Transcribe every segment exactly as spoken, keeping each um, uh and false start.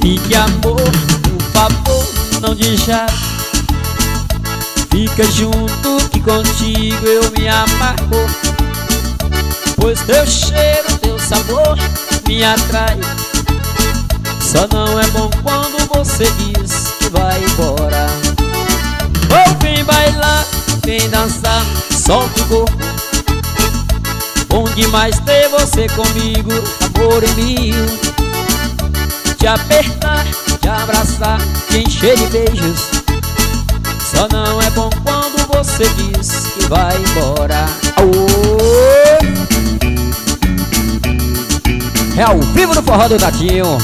Fique amor, por favor, não deixar. Fica junto que contigo eu me amarro, pois teu cheiro, teu sabor me atrai. Só não é bom quando você diz que vai embora. Ou vem bailar, vem dançar, solta o corpo. Bom demais ter você comigo, amor em mil. Te apertar, te abraçar, te encher de beijos. Só não é bom quando você diz que vai embora. Oh! É ao vivo no Forró do Tatinho.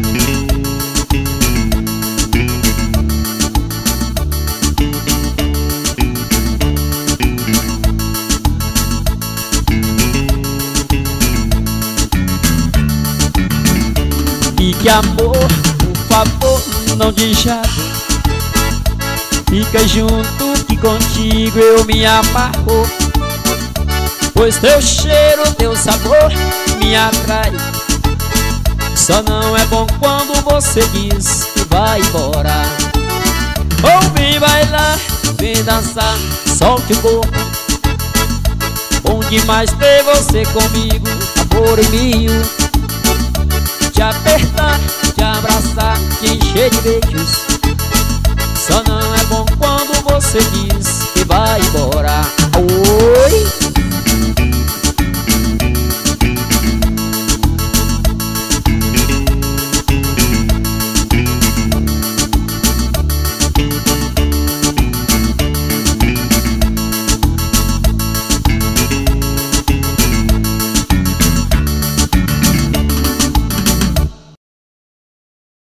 Fique amor, por favor, não deixa. Fica junto que contigo eu me amarro, pois teu cheiro, teu sabor me atrai. Só não é bom quando você diz que vai embora. Ou vem bailar, vem dançar, solte o corpo. Bom demais ter você comigo, amor em mil. Te apertar, te abraçar, te encher de beijos. Só não é bom quando você diz que vai embora.